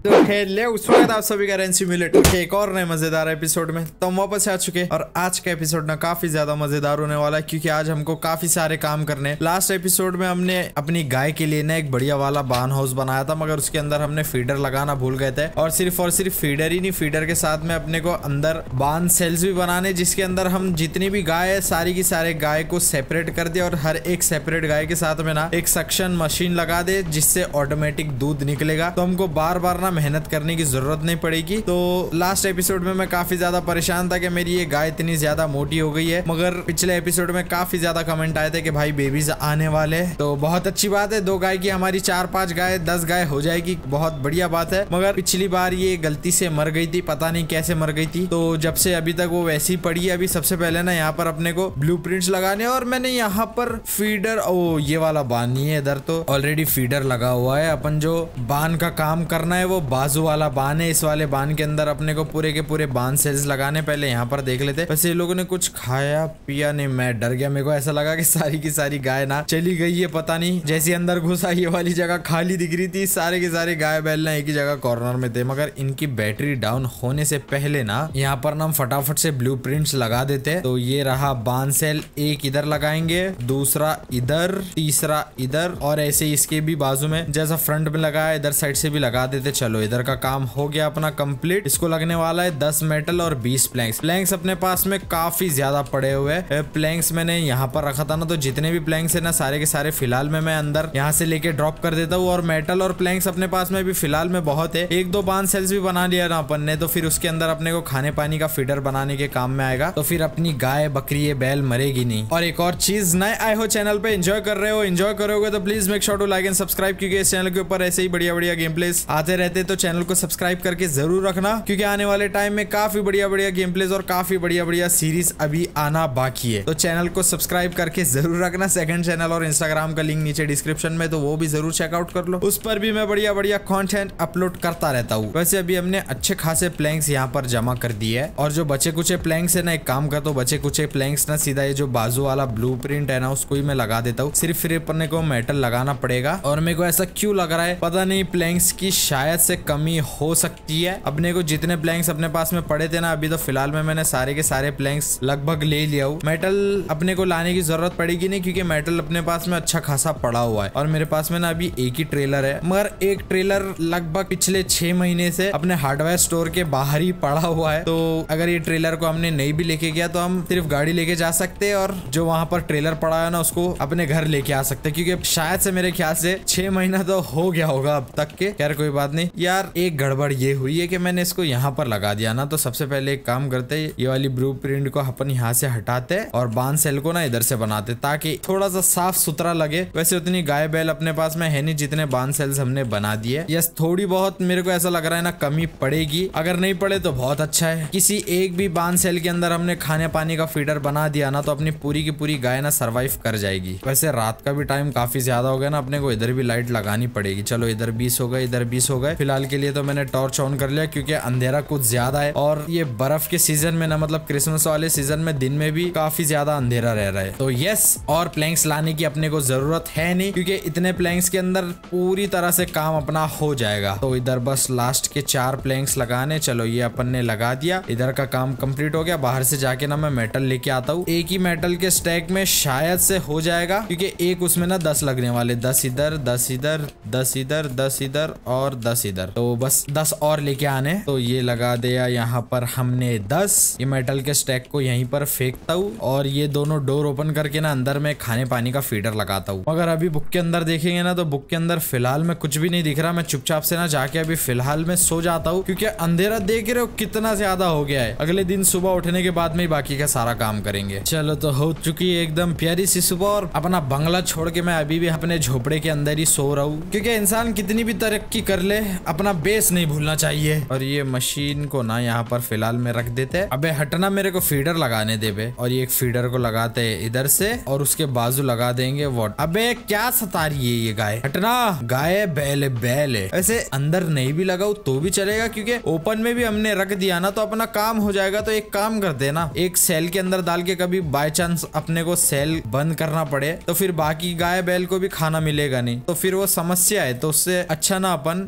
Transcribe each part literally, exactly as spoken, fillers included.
तो हेलो स्वागत आप सभी का रेन सिम्युलेटर के एक और नए मजेदार एपिसोड में। तो हम वापस आ चुके हैं और आज का एपिसोड ना काफी ज्यादा मजेदार होने वाला है क्योंकि आज हमको काफी सारे काम करने हैं। लास्ट एपिसोड में हमने अपनी गाय के लिए ना एक बढ़िया वाला बार्न हाउस बनाया था, मगर उसके अंदर हमने फीडर लगाना भूल गए थे। और सिर्फ और सिर्फ फीडर ही नहीं, फीडर के साथ में अपने को अंदर बार्न सेल्स भी बनाने, जिसके अंदर हम जितनी भी गाय है सारी की सारे गाय को सेपरेट कर दे और हर एक सेपरेट गाय के साथ में ना एक सक्शन मशीन लगा दे जिससे ऑटोमेटिक दूध निकलेगा। तो हमको बार बार ना मेहनत करने की जरूरत नहीं पड़ेगी। तो लास्ट एपिसोड में मैं काफी ज्यादा परेशान था कि मेरी ये गाय इतनी ज्यादा मोटी हो गई है, मगर पिछले एपिसोड में काफी ज्यादा कमेंट आए थे कि भाई बेबीज आने वाले, तो बहुत अच्छी बात है। दो गाय की हमारी चार पांच गाय दस गाय हो जाएगी, बहुत बढ़िया बात है। मगर पिछली बार ये गलती से मर गई थी, पता नहीं कैसे मर गई थी। तो जब से अभी तक वो वैसी ही पड़ी है। अभी सबसे पहले ना यहाँ पर अपने को ब्लूप्रिंट्स लगाने, और मैंने यहाँ पर फीडर, ओ ये वाला बान नहीं है, इधर तो ऑलरेडी फीडर लगा हुआ है। अपन जो बान का काम करना है वो बाजू वाला बान है। इस वाले बान के अंदर अपने को पूरे के पूरे बान सेल्स लगाने। पहले यहाँ पर देख लेते। वैसे ये लोगों ने कुछ खाया पिया नहीं, मैं डर गया। मेरे को ऐसा लगा कि सारी की सारी गाय ना चली गई है, पता नहीं। जैसे अंदर घुसा ये वाली जगह खाली दिख रही थी, सारे के सारे गाय बैल ना एक ही जगह कॉर्नर में थे। मगर इनकी बैटरी डाउन होने से पहले ना यहाँ पर ना हम फटाफट से ब्लूप्रिंट्स लगा देते। तो ये रहा बान सेल, एक इधर लगाएंगे, दूसरा इधर, तीसरा इधर, और ऐसे इसके भी बाजू में जैसा फ्रंट में लगाया इधर साइड से भी लगा देते। चलो इधर का काम हो गया अपना कंप्लीट। इसको लगने वाला है दस मेटल और बीस प्लैंक्स। प्लैंक्स अपने पास में काफी ज्यादा पड़े हुए हैं। प्लैंक्स मैंने यहाँ पर रखा था ना, तो जितने भी प्लैंक्स है ना सारे के सारे फिलहाल में मैं अंदर यहाँ से लेके ड्रॉप कर देता हूँ। और मेटल और प्लैंक्स अपने पास में भी फिलहाल में बहुत है। एक दो बांध सेल्स भी बना लिया ना अपन ने, तो फिर उसके अंदर अपने को खाने पानी का फीडर बनाने के काम में आएगा। तो फिर अपनी गाय बकरी बैल मरेगी नहीं। और एक और चीज, नए आए हो चैनल पे, एंजॉय कर रहे हो, एंजॉय करोगे तो please make sure to like and subscribe, क्योंकि इस चैनल के ऊपर ऐसे ही बढ़िया बढ़िया गेम प्लेस आते रहते। तो चैनल को सब्सक्राइब करके जरूर रखना, क्योंकि आने वाले टाइम में काफी बढ़िया बढ़िया गेम प्लेस और काफी बढ़िया बढ़िया सीरीज अभी आना बाकी है। तो चैनल को सब्सक्राइब करके जरूर रखना। सेकंड चैनल और इंस्टाग्राम का लिंक नीचे डिस्क्रिप्शन में, तो वो भी जरूर चेकआउट कर लो। उस पर भी मैं बढ़िया बढ़िया कंटेंट अपलोड करता रहता हूँ। वैसे अभी हमने अच्छे खासे प्लैंक्स यहाँ पर जमा कर दिए है, और जो बचे कुचे प्लैंक्स है ना, एक काम करता हूँ, बचे कुचे प्लैंक्स ना सीधा ये जो बाजू वाला ब्लूप्रिंट है ना उसको ही मैं लगा देता हूँ। सिर्फ फिर अपने को मेटल लगाना पड़ेगा। और मेरे को ऐसा क्यों लग रहा है पता नहीं, प्लैंक्स की शायद से कमी हो सकती है। अपने को जितने प्लैंक्स अपने पास में पड़े थे ना, अभी तो फिलहाल में मैंने सारे के सारे प्लैंक्स लगभग ले लिया हूँ। मेटल अपने को लाने की जरूरत पड़ेगी नहीं, क्योंकि मेटल अपने पास में अच्छा खासा पड़ा हुआ है। और मेरे पास में ना अभी एक ही ट्रेलर है, मगर एक ट्रेलर लगभग पिछले छह महीने से अपने हार्डवेयर स्टोर के बाहर ही पड़ा हुआ है। तो अगर ये ट्रेलर को हमने नहीं भी लेके गया तो हम सिर्फ गाड़ी लेके जा सकते हैं, और जो वहां पर ट्रेलर पड़ा है ना उसको अपने घर लेके आ सकते हैं। क्योंकि शायद से मेरे ख्याल से छह महीना तो हो गया होगा अब तक के। यार कोई बात नहीं यार, एक गड़बड़ ये हुई है कि मैंने इसको यहाँ पर लगा दिया ना। तो सबसे पहले एक काम करते, ये वाली ब्लूप्रिंट को अपन यहाँ से हटाते और बांध सेल को ना इधर से बनाते, ताकि थोड़ा सा साफ सुथरा लगे। वैसे उतनी गाय बैल अपने पास में है नहीं जितने बांध सेल्स हमने बना दिए। यस, थोड़ी बहुत मेरे को ऐसा लग रहा है ना कमी पड़ेगी। अगर नहीं पड़े तो बहुत अच्छा है। किसी एक भी बांध सेल के अंदर हमने खाने पानी का फीडर बना दिया ना, तो अपनी पूरी की पूरी गाय ना सरवाइव कर जाएगी। वैसे रात का भी टाइम काफी ज्यादा हो गया ना, अपने को इधर भी लाइट लगानी पड़ेगी। चलो इधर बीस हो गए, इधर बीस हो गए। फिलहाल के लिए तो मैंने टॉर्च ऑन कर लिया, क्योंकि अंधेरा कुछ ज्यादा है। और ये बर्फ के सीजन में ना, मतलब क्रिसमस वाले सीजन में दिन में भी काफी ज्यादा अंधेरा रह रहा है। तो यस, और प्लैंक्स लाने की अपने को जरूरत है नहीं, क्योंकि इतने प्लैंक्स के अंदर पूरी तरह से काम अपना हो जाएगा। तो इधर बस लास्ट के चार प्लैंक्स लगाने। चलो ये अपन ने लगा दिया, इधर का काम कंप्लीट हो गया। बाहर से जाके ना मैं मेटल लेके आता हूँ। एक ही मेटल के स्टैक में शायद से हो जाएगा, क्योंकि एक उसमें ना दस लगने वाले, दस इधर, दस इधर, दस इधर, दस इधर और दस इधर। तो बस दस और लेके आने। तो ये लगा दिया यहाँ पर हमने दस। ये मेटल के स्टैक को यहीं पर फेंकता हूँ, और ये दोनों डोर ओपन करके ना अंदर में खाने पानी का फीडर लगाता हूँ। मगर अभी बुक के अंदर देखेंगे ना, तो बुक के अंदर फिलहाल में कुछ भी नहीं दिख रहा। मैं चुपचाप से ना जाके अभी फिलहाल में सो जाता हूँ, क्योंकि अंधेरा देख रहे हो कितना ज्यादा हो गया है। अगले दिन सुबह उठने के बाद में ही बाकी का सारा काम करेंगे। चलो तो हो चुकी है एकदम प्यारी सी सुबह, और अपना बंगला छोड़ के मैं अभी भी अपने झोपड़े के अंदर ही सो रहा हूँ, क्योंकि इंसान कितनी भी तरक्की कर ले अपना बेस नहीं भूलना चाहिए। और ये मशीन को ना यहाँ पर फिलहाल में रख देते हैं। अबे हटना, मेरे को फीडर लगाने दे बे। और ये एक फीडर को लगाते हैं इधर से, और उसके बाजू लगा देंगे वॉट। अबे क्या सता रही है ये गाय, हटना। गाय बैल बैल है। ऐसे अंदर नहीं भी लगाऊ तो भी चलेगा, क्योंकि ओपन में भी हमने रख दिया ना तो अपना काम हो जाएगा। तो एक काम करते ना, एक सेल के अंदर डाल के, कभी बाय चांस अपने को सेल बंद करना पड़े तो फिर बाकी गाय बैल को भी खाना मिलेगा नहीं, तो फिर वो समस्या है। तो उससे अच्छा ना अपन जो खा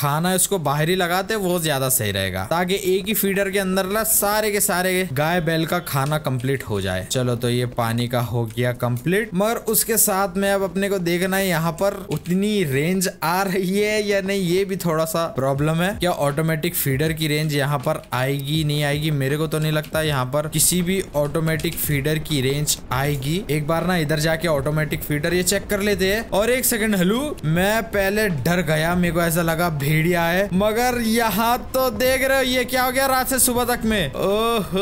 खाना उसको बाहर ही लगाते वो ज्यादा सही रहेगा, ताकि एक ही फीडर के अंदर ना सारे के सारे गाय बैल का खाना कंप्लीट हो जाए। चलो तो ये पानी का हो गया कंप्लीट, मगर उसके साथ में अब अपने को देखना है यहाँ पर उतनी रेंज आ रही है या नहीं, ये भी थोड़ा सा प्रॉब्लम है। क्या ऑटोमेटिक फीडर की रेंज यहाँ पर आएगी नहीं आएगी? मेरे को तो नहीं लगता यहाँ पर किसी भी ऑटोमेटिक फीडर की रेंज आएगी। एक बार ना इधर जाके ऑटोमेटिक फीडर ये चेक कर लेते हैं। और एक सेकंड, हेलो, मैं पहले डर गया, मेरे को ऐसा लगा भेड़िया है, मगर यहाँ तो देख रहे हो ये क्या हो गया रात से सुबह तक में। ओहो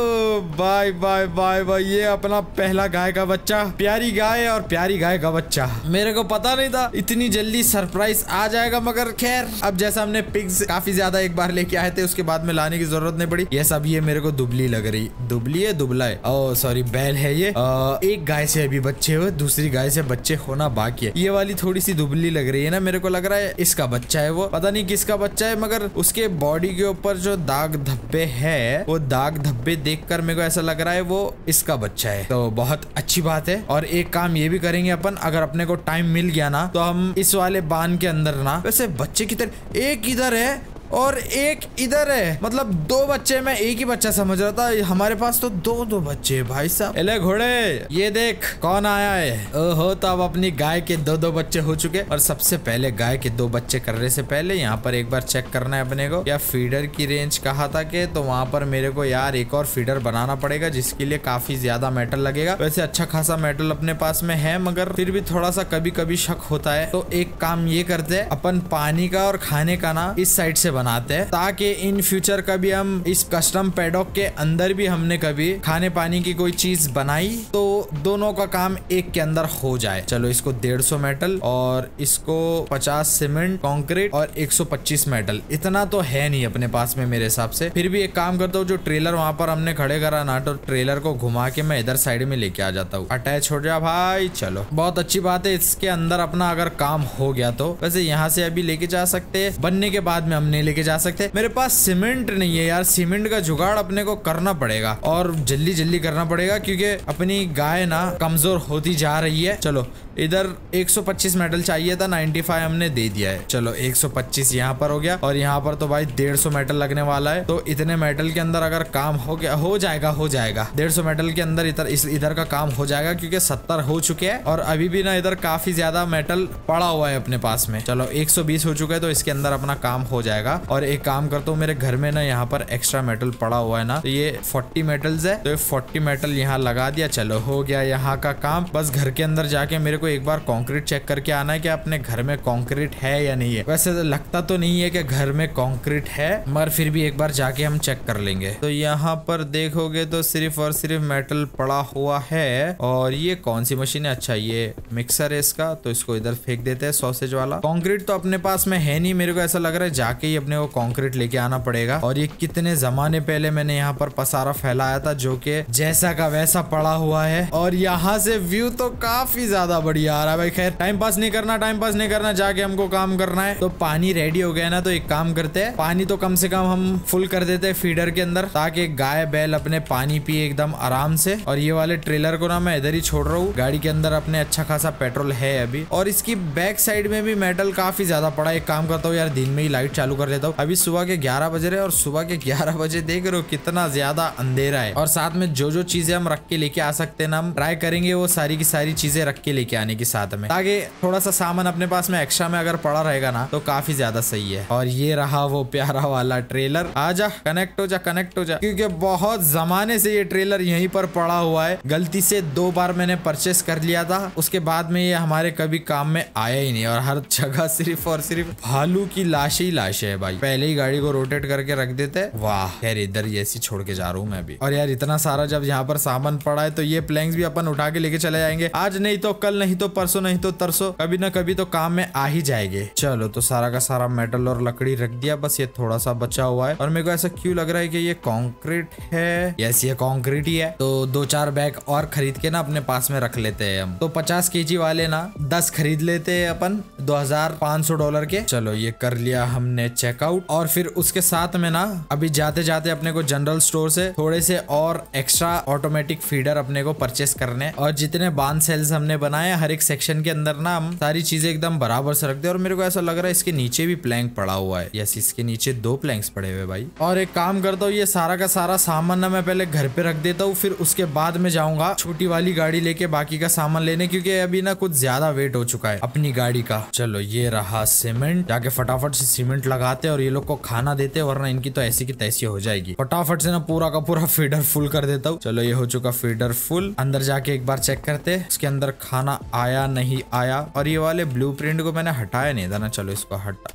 बाय बाय बाय बाय, ये अपना पहला गाय का बच्चा, प्यारी गाय और प्यारी गाय का बच्चा। मेरे को पता नहीं था इतनी जल्दी सरप्राइज आ जाएगा, मगर खैर अब जैसा हमने पिग्स काफी ज्यादा एक बार लेके आए थे उसके बाद में लाने की जरूरत नहीं पड़ी। ये सब ये मेरे को दुबली लग रही, दुबली है दुबला है, ओ सॉरी बैल है ये। आ, एक गाय से अभी बच्चे हुए, दूसरी गाय से बच्चे होना बाकी है। ये वाली थोड़ी सी दुबली लग रही है ना, मेरे को लग रहा है इसका बच्चा है, वो पता नहीं किसका बच्चा है, मगर उसके बॉडी के ऊपर जो दाग धब्बे है वो दाग धब्बे देखकर मेरे को ऐसा लग रहा है वो इसका बच्चा है। तो बहुत अच्छी बात है। और एक काम ये भी करेंगे अपन, अगर अपने को टाइम मिल गया ना तो हम इस वाले बांध के अंदर ना, वैसे बच्चे की तरह एक इधर है और एक इधर है, मतलब दो बच्चे, मैं एक ही बच्चा समझ रहा था, हमारे पास तो दो दो बच्चे भाई साहब। एले घोड़े ये देख कौन आया है। ओहो, तो अब अपनी गाय के दो दो बच्चे हो चुके। और सबसे पहले गाय के दो बच्चे करने से पहले यहाँ पर एक बार चेक करना है अपने को, या फीडर की रेंज कहा था के, तो वहां पर मेरे को यार एक और फीडर बनाना पड़ेगा जिसके लिए काफी ज्यादा मेटल लगेगा। वैसे अच्छा खासा मेटल अपने पास में है, मगर फिर भी थोड़ा सा कभी कभी शक होता है। तो एक काम ये करते हैं, अपन पानी का और खाने का ना इस साइड से बनाते हैं, ताकि इन फ्यूचर कभी हम इस कस्टम पैडॉक के अंदर भी हमने कभी खाने पानी की कोई चीज बनाई तो दोनों का काम एक के अंदर हो जाए। चलो इसको डेढ़ सौ मेटल और इसको पचास सीमेंट कंक्रीट और एक सौ पच्चीस मेटल, इतना तो है नहीं अपने पास में मेरे हिसाब से। फिर भी एक काम करता हूँ, जो ट्रेलर वहां पर हमने खड़े करा ना, तो ट्रेलर को घुमा के मैं इधर साइड में लेके आ जाता हूँ। अटैच हो जा भाई। चलो बहुत अच्छी बात है, इसके अंदर अपना अगर काम हो गया तो वैसे यहाँ से अभी लेके जा सकते हैं, बनने के बाद में हम नहीं लेके जा सकते। मेरे पास सीमेंट नहीं है यार, सीमेंट का जुगाड़ अपने को करना पड़ेगा और जल्दी जल्दी करना पड़ेगा, क्योंकि अपनी गाय ना कमजोर होती जा रही है। चलो इधर एक सौ पच्चीस मेटल चाहिए था, पचानवे हमने दे दिया है। चलो एक सौ पच्चीस यहाँ पर हो गया, और यहाँ पर तो भाई डेढ़ सौ मेटल लगने वाला है। तो इतने मेटल के अंदर अगर काम हो गया, हो जाएगा हो जाएगा डेढ़ सौ मेटल के अंदर इधर इस इधर का काम हो जाएगा, क्योंकि सत्तर हो चुके हैं और अभी भी ना इधर काफी ज्यादा मेटल पड़ा हुआ है अपने पास में। चलो एक सौ बीस हो चुका है, तो इसके अंदर अपना काम हो जाएगा। और एक काम करता हूँ, मेरे घर में ना यहाँ पर एक्स्ट्रा मेटल पड़ा हुआ है ना, तो ये चालीस मेटल्स है, तो ये चालीस मेटल यहाँ लगा दिया। चलो हो गया यहाँ का काम। बस घर के अंदर जाके मेरे को एक बार कंक्रीट चेक करके आना है कि अपने घर में कंक्रीट है या नहीं है। वैसे तो लगता तो नहीं है कि घर में कंक्रीट है, मगर फिर भी एक बार जाके हम चेक कर लेंगे। तो यहाँ पर देखोगे तो सिर्फ और सिर्फ मेटल पड़ा हुआ है। और ये कौन सी मशीन है? अच्छा ये मिक्सर है इसका, तो इसको इधर फेंक देते हैं सॉसेज वाला। कंक्रीट तो अपने पास में है नहीं, मेरे को ऐसा लग रहा है जाके ही अपने को कंक्रीट लेके आना पड़ेगा। और ये कितने जमाने पहले मैंने यहाँ पर पसारा फैलाया था, जो कि जैसा का वैसा पड़ा हुआ है। और यहाँ से व्यू तो काफी ज्यादा बढ़िया आ रहा है भाई। खैर टाइम पास नहीं करना, टाइम पास नहीं करना, जाके हमको काम करना है। तो पानी रेडी हो गया ना, तो एक काम करते हैं, पानी तो कम से कम हम फुल कर देते हैं फीडर के अंदर, ताकि गाय बैल अपने पानी पिए एकदम आराम से। और ये वाले ट्रेलर को ना मैं इधर ही छोड़ रहा हूँ, गाड़ी के अंदर अपने अच्छा खासा पेट्रोल है अभी। और इसकी बैक साइड में भी मेटल काफी ज्यादा पड़ा है। एक काम करता हूँ यार, दिन में ही लाइट चालू कर देता हूँ। अभी सुबह के ग्यारह बजे रहे, और सुबह के ग्यारह बजे देख रहे हो कितना ज्यादा अंधेरा है। और साथ में जो जो चीजें हम रख के लेके आ सकते हैं ना, हम ट्राई करेंगे वो सारी की सारी चीजें रख के लेके आने की साथ में, ताकि थोड़ा सा सामान अपने पास में एक्स्ट्रा में अगर पड़ा रहेगा ना, तो काफी ज्यादा सही है। और ये रहा वो प्यारा वाला ट्रेलर। आजा कनेक्ट हो जा, कनेक्ट हो जा, क्योंकि बहुत जमाने से ये ट्रेलर यहीं पर पड़ा हुआ है। गलती से दो बार मैंने परचेस कर लिया था, उसके बाद में ये हमारे कभी काम में आया ही नहीं। और हर जगह सिर्फ और सिर्फ भालू की लाश ही लाश है भाई। पहले ही गाड़ी को रोटेट करके रख देते। वाह यार, इधर ये ऐसी छोड़ के जा रहा हूँ मैं भी। और यार इतना सारा जब यहाँ पर सामान पड़ा है, तो ये प्लैंक्स भी अपन उठा के लेके चले जाएंगे। आज नहीं तो कल, नहीं तो परसों, नहीं तो तरसों, कभी ना कभी तो काम में आ ही जाएंगे। चलो तो सारा का सारा मेटल और लकड़ी रख दिया, बस ये थोड़ा सा बचा हुआ है। और मेरे को ऐसा क्यों लग रहा है कि ये कंक्रीट है। यस ये कंक्रीट ही है। तो दो चार बैग और खरीद के ना अपने पास में रख लेते हैं हम। तो पचास केजी वाले ना दस खरीद लेते हैं अपन, दो हजार पाँच सौ डॉलर के। चलो ये कर लिया हमने चेकआउट। और फिर उसके साथ में ना अभी जाते जाते अपने को जनरल स्टोर से थोड़े से और एक्स्ट्रा ऑटोमेटिक फीडर अपने को परचेस करने, और जितने बांध सेल्स हमने बनाए हर एक सेक्शन के अंदर ना हम सारी चीजें एकदम बराबर से रख दे। और मेरे को ऐसा लग रहा है इसके नीचे भी प्लैंक पड़ा हुआ है। यस, इसके नीचे दो प्लैंक्स पड़े हुए भाई। और एक काम करता हूँ, ये सारा का सारा सामान ना मैं पहले घर पे रख देता हूँ, फिर उसके बाद में जाऊंगा छोटी वाली गाड़ी लेके बाकी का सामान लेने, क्योंकि अभी ना कुछ ज्यादा वेट हो चुका है अपनी गाड़ी का। चलो ये रहा सीमेंट, जाके फटाफट से सीमेंट लगाते और ये लोग को खाना देते, वरना इनकी तो ऐसी की तैसी हो जाएगी। फटाफट से ना पूरा का पूरा फीडर फुल कर देता हूँ। चलो ये हो चुका फीडर फुल। अंदर जाके एक बार चेक करते उसके अंदर खाना आया नहीं आया। और ये वाले ब्लूप्रिंट को मैंने हटाया नहीं था ना, चलो इसको हटा।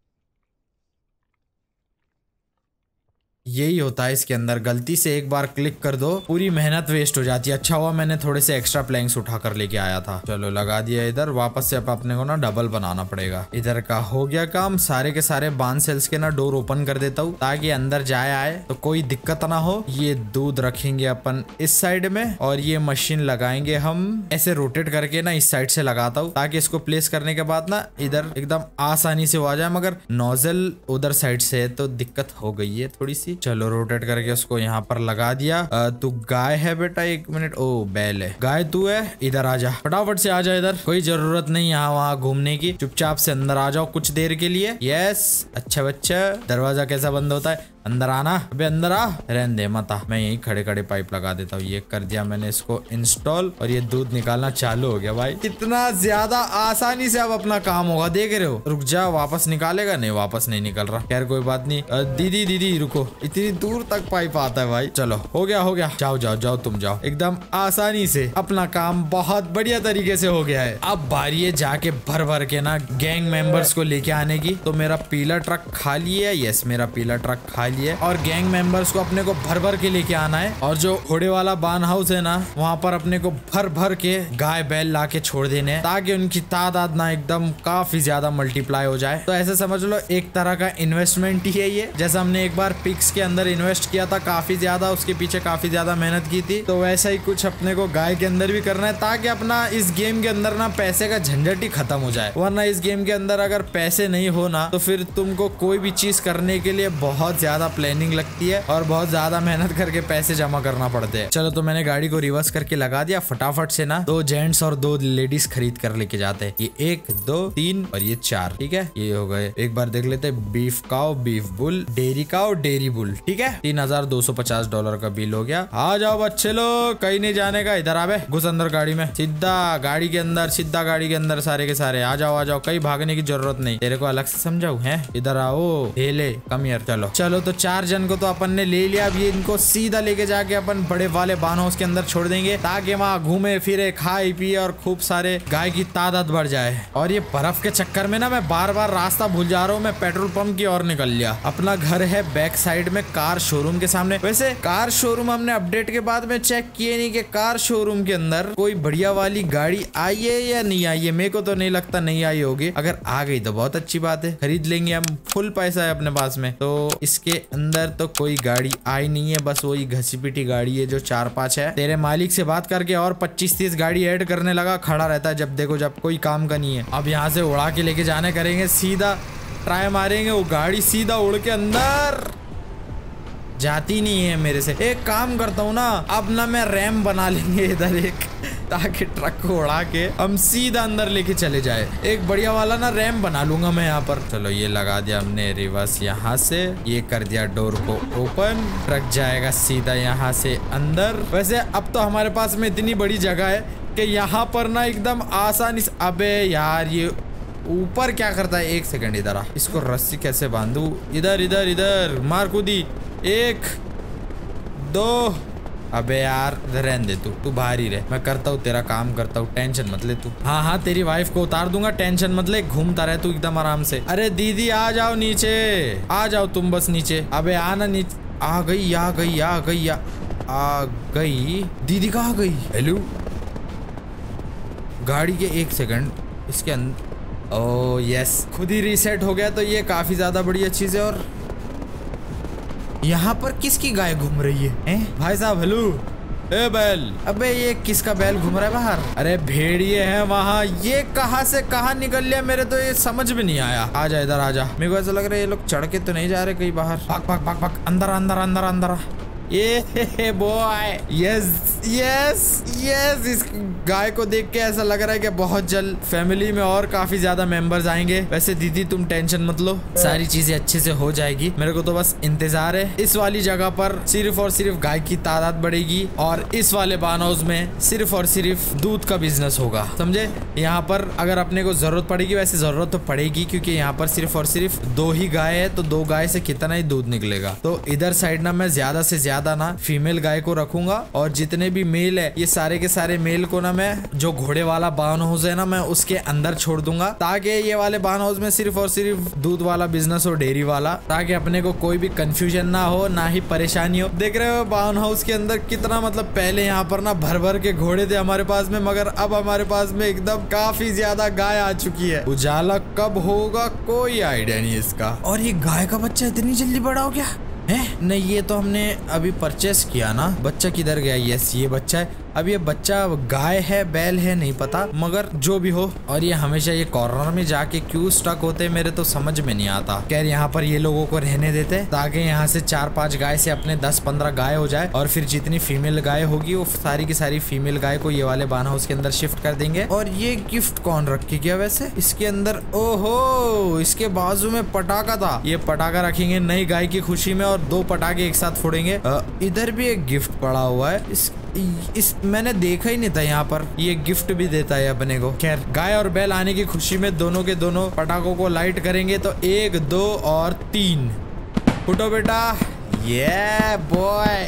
यही होता है इसके अंदर, गलती से एक बार क्लिक कर दो पूरी मेहनत वेस्ट हो जाती है। अच्छा हुआ मैंने थोड़े से एक्स्ट्रा प्लैंक्स उठा कर लेके आया था। चलो लगा दिया इधर। वापस से अब अपने को ना डबल बनाना पड़ेगा। इधर का हो गया काम। सारे के सारे बांध सेल्स के ना डोर ओपन कर देता हूँ ताकि अंदर जाए आए तो कोई दिक्कत ना हो। ये दूध रखेंगे अपन इस साइड में, और ये मशीन लगाएंगे हम ऐसे रोटेट करके ना इस साइड से लगाता हूँ, ताकि इसको प्लेस करने के बाद ना इधर एकदम आसानी से आ जाए। मगर नोजल उधर साइड से है तो दिक्कत हो गई है थोड़ी सी। चलो रोटेट करके उसको यहाँ पर लगा दिया। तू गाय है बेटा? एक मिनट। ओ बैल है। गाय तू है? इधर आ जा, फटाफट से आ जा इधर। कोई जरूरत नहीं यहाँ वहाँ घूमने की, चुपचाप से अंदर आ जाओ कुछ देर के लिए। यस, अच्छा बच्चा। दरवाजा कैसा बंद होता है? अंदर आना। अबे अंदर आ, रहने दे मत आ। मैं यही खड़े खड़े पाइप लगा देता हूँ। ये कर दिया मैंने इसको इंस्टॉल, और ये दूध निकालना चालू हो गया भाई। कितना ज्यादा आसानी से अब अपना काम होगा, देख रहे हो। रुक जा, वापस निकालेगा? नहीं, वापस नहीं निकल रहा। खैर कोई बात नहीं। दीदी दीदी रुको, इतनी दूर तक पाइप आता है भाई। चलो हो गया हो गया। जाओ जाओ जाओ, तुम जाओ। एकदम आसानी से अपना काम बहुत बढ़िया तरीके से हो गया है। अब बारी है जाके भर भर के ना गैंग मेंबर्स को लेके आने की। तो मेरा पीला ट्रक खाली है। यस, मेरा पीला ट्रक खाली है, और गैंग मेंबर्स को अपने को भर भर के लेके आना है। और जो घोड़े वाला बान हाउस है ना, वहाँ पर अपने को भर भर के गाय बैल ला के छोड़ देने हैं, ताकि उनकी तादाद ना एकदम काफी ज्यादा मल्टीप्लाई हो जाए। तो ऐसे समझ लो एक तरह का इन्वेस्टमेंट ही है ये। जैसा हमने एक बार पिग्स के अंदर इन्वेस्ट किया था काफी ज्यादा, उसके पीछे काफी ज्यादा मेहनत की थी, तो वैसा ही कुछ अपने को गाय के अंदर भी करना है, ताकि अपना इस गेम के अंदर ना पैसे का झंझट ही खत्म हो जाए। वरना इस गेम के अंदर अगर पैसे नहीं हो ना, तो फिर तुमको कोई भी चीज करने के लिए बहुत ज्यादा प्लानिंग लगती है और बहुत ज्यादा मेहनत करके पैसे जमा करना पड़ते हैं। चलो तो मैंने गाड़ी को रिवर्स करके लगा दिया। फटाफट से ना दो जेंट्स और दो लेडीज खरीद कर लेके जाते हैं। ये एक दो तीन और ये चार, ठीक है। ये हो गए। एक बार देख लेते हैं। Beef cow, beef bull, dairy cow, dairy bull, ठीक है। तीन हजार दो सौ पचास डॉलर का बिल हो गया। आ जाओ बच्चे लोग, कहीं नहीं जाने का। इधर आवे, घुस अंदर गाड़ी में, सीधा गाड़ी के अंदर, सीधा गाड़ी के अंदर सारे के सारे। आ जाओ आ जाओ, कहीं भागने की जरूरत नहीं। तेरे को अलग से समझाऊ है? इधर आओ, हेले कम यार। चलो चलो तो चार जन को तो अपन ने ले लिया। अब ये इनको सीधा लेके जाके अपन बड़े वाले बान हाउस के अंदर छोड़ देंगे, ताकि वहाँ घूमे फिरे, खाए पिए और खूब सारे गाय की तादाद बढ़ जाए। और ये बर्फ के चक्कर में ना मैं बार बार रास्ता भूल जा रहा हूँ। मैं पेट्रोल पंप की ओर निकल लिया। अपना घर है बैक साइड में कार शोरूम के सामने। वैसे कार शोरूम हमने अपडेट के बाद में चेक किए नहीं कि कार शोरूम के अंदर कोई बढ़िया वाली गाड़ी आई है या नहीं आई है। मेरे को तो नहीं लगता नहीं आई होगी। अगर आ गई तो बहुत अच्छी बात है, खरीद लेंगे हम। फुल पैसा है अपने पास में। तो इसके अंदर तो कोई गाड़ी आई नहीं है, बस वही घसी पिटी गाड़ी है जो चार पांच है। तेरे मालिक से बात करके और पच्चीस तीस गाड़ी ऐड करने लगा। खड़ा रहता है जब देखो, जब कोई काम का नहीं है। अब यहाँ से उड़ा के लेके जाने करेंगे, सीधा ट्राई मारेंगे, वो गाड़ी सीधा उड़ के अंदर जाती नहीं है मेरे से। एक काम करता हूँ ना, अब ना मैं रैम बना लेंगे इधर एक, ताकि ट्रक को उड़ा के हम सीधा अंदर लेके चले जाए। एक बढ़िया वाला ना रैम बना लूंगा मैं यहाँ पर। चलो ये लगा दिया हमने रिवर्स यहाँ से। ये कर दिया डोर को ओपन, ट्रक जाएगा सीधा यहाँ से अंदर। वैसे अब तो हमारे पास में इतनी बड़ी जगह है कि यहाँ पर ना एकदम आसानी से। अबे यार ये ऊपर क्या करता है? एक सेकंड इधर आ, इसको रस्सी कैसे बांधू? इधर इधर इधर मार कूदी। एक दो। अबे यार रहने दे, तू तू बाहर ही रह, मैं करता हूँ तेरा काम करता हूँ, टेंशन मत ले तू। हाँ हाँ तेरी वाइफ को उतार दूंगा, टेंशन मत ले, घूमता रहे तू एकदम आराम से। अरे दीदी आ जाओ नीचे, आ जाओ तुम बस नीचे। अबे आना नीचे। आ गई आ गई आ गई आ, आ गई। दीदी कहाँ गई? हेलो गाड़ी के एक सेकंड इसके अंदर। ओह यस, खुद ही रीसेट हो गया, तो ये काफी ज्यादा बढ़िया चीज है। और यहाँ पर किसकी गाय घूम रही है? हैं? भाई साहब हेलो, ए बैल, अबे ये किसका बैल घूम रहा है बाहर? अरे भेड़िए है वहाँ, ये कहाँ से कहाँ निकल लिया, मेरे तो ये समझ में नहीं आया। आजा इधर आजा, मेरे को ऐसा लग रहा है ये लोग चढ़ के तो नहीं जा रहे कहीं बाहर। भाग भाग भाग भाग, अंदर अंदर अंदर अंदर। ये बॉय, यस यस यस। इस गाय को देख के ऐसा लग रहा है कि बहुत जल्द फैमिली में और काफी ज्यादा मेंबर्स आएंगे। वैसे दीदी तुम टेंशन मत लो, सारी चीजें अच्छे से हो जाएगी। मेरे को तो बस इंतजार है। इस वाली जगह पर सिर्फ और सिर्फ गाय की तादाद बढ़ेगी और इस वाले बार्न हाउस में सिर्फ और सिर्फ दूध का बिजनेस होगा, समझे। यहाँ पर अगर अपने को जरूरत पड़ेगी, वैसे जरूरत तो पड़ेगी क्योंकि यहाँ पर सिर्फ और सिर्फ दो ही गाय है, तो दो गाय से कितना ही दूध निकलेगा। तो इधर साइड ना मैं ज्यादा से ज्यादा ना फीमेल गाय को रखूंगा और जितने भी मेल है ये सारे के सारे मेल को ना मैं जो घोड़े वाला बार्न हाउस है ना मैं उसके अंदर छोड़ दूंगा, ताकि ये वाले बार्न हाउस में सिर्फ और सिर्फ दूध वाला बिजनेस हो, डेयरी वाला, ताकि अपने को कोई भी कंफ्यूजन ना हो, ना ही परेशानी हो। देख रहे हो बार्न हाउस के अंदर कितना, मतलब पहले यहाँ पर ना भर भर के घोड़े थे हमारे पास में, मगर अब हमारे पास में एकदम काफी ज्यादा गाय आ चुकी है। उजाला कब होगा कोई आइडिया नहीं इसका। और ये गाय का बच्चा इतनी जल्दी बड़ा हो गया है? नहीं, ये तो हमने अभी परचेस किया ना। बच्चा किधर गया? यस, ये बच्चा है। अब ये बच्चा गाय है बैल है नहीं पता, मगर जो भी हो। और ये हमेशा ये कॉर्नर में जाके क्यों स्टक होते मेरे तो समझ में नहीं आता। खैर यहाँ पर ये लोगों को रहने देते ताकि यहाँ से चार पांच गाय से अपने दस पंद्रह गाय हो जाए और फिर जितनी फीमेल गाय होगी वो सारी की सारी फीमेल गाय को ये वाले बार्न हाउस के अंदर शिफ्ट कर देंगे। और ये गिफ्ट कौन रख के गया वैसे इसके अंदर? ओहो, इसके बाजू में पटाखा था। ये पटाखा रखेंगे नई गाय की खुशी में और दो पटाखे एक साथ फोड़ेंगे। इधर भी एक गिफ्ट पड़ा हुआ है। इस इस मैंने देखा ही नहीं था यहाँ पर ये गिफ्ट भी देता है अपने को। खैर गाय और बैल आने की खुशी में दोनों के दोनों पटाखों को लाइट करेंगे। तो एक दो और तीन फुटो बेटा। ये बॉय,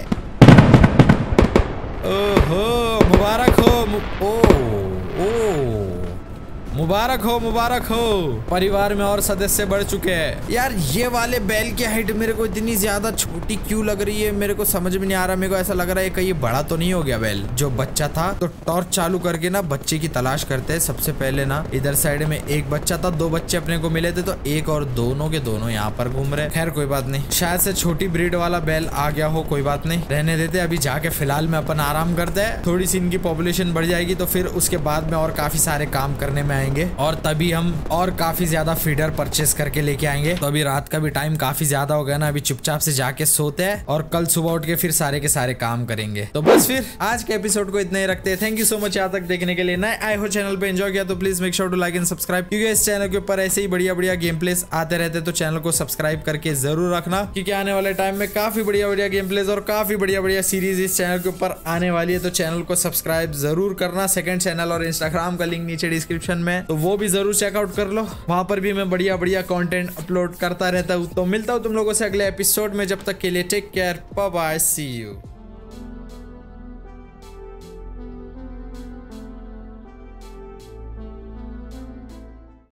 ओहो मुबारक हो। मु, ओ, ओ मुबारक हो मुबारक हो। परिवार में और सदस्य बढ़ चुके हैं। यार ये वाले बैल की हाइट मेरे को इतनी ज्यादा छोटी क्यों लग रही है? मेरे को समझ में नहीं आ रहा। मेरे को ऐसा लग रहा है कहीं बड़ा तो नहीं हो गया बैल। जो बच्चा था तो टॉर्च चालू करके ना बच्चे की तलाश करते हैं। सबसे पहले ना इधर साइड में एक बच्चा था, दो बच्चे अपने को मिले थे, तो एक और दोनों के दोनों यहाँ पर घूम रहे। खैर कोई बात नहीं, शायद से छोटी ब्रीड वाला बैल आ गया हो, कोई बात नहीं, रहने देते। अभी जाके फिलहाल में अपन आराम करते हैं। थोड़ी सी इनकी पॉपुलेशन बढ़ जाएगी तो फिर उसके बाद में और काफी सारे काम करने में और तभी हम और काफी ज्यादा फीडर परचेस करके लेके आएंगे। तो अभी रात का भी टाइम काफी ज्यादा हो गया ना, अभी चुपचाप से जाके सोते हैं और कल सुबह उठ के फिर सारे के सारे काम करेंगे। तो बस फिर आज के एपिसोड को इतना ही रखते हैं। थैंक यू सो मच यहाँ तक देखने के लिए। नए आए हो चैनल पे एंजॉय किया तो please make sure to like and subscribe, क्योंकि इस चैनल के ऊपर ऐसे ही बढ़िया बढ़िया गेम प्लेस आते रहते, तो चैनल को सब्सक्राइब करके जरूर रखना, क्योंकि आने वाले टाइम में काफी बढ़िया बढ़िया गेम प्लेस और काफी बढ़िया बढ़िया सीरीज इस चैनल के ऊपर आने वाली है। तो चैनल को सब्सक्राइब जरूर करना। सेकंड चैनल और इंस्टाग्राम का लिंक नीचे डिस्क्रिप्शन में, तो वो भी जरूर चेकआउट कर लो। वहां पर भी मैं बढ़िया बढ़िया कंटेंट अपलोड करता रहता हूँ। तो मिलता हूँ तुम लोगों से अगले एपिसोड में। जब तक के लिए take care, bye bye, see you.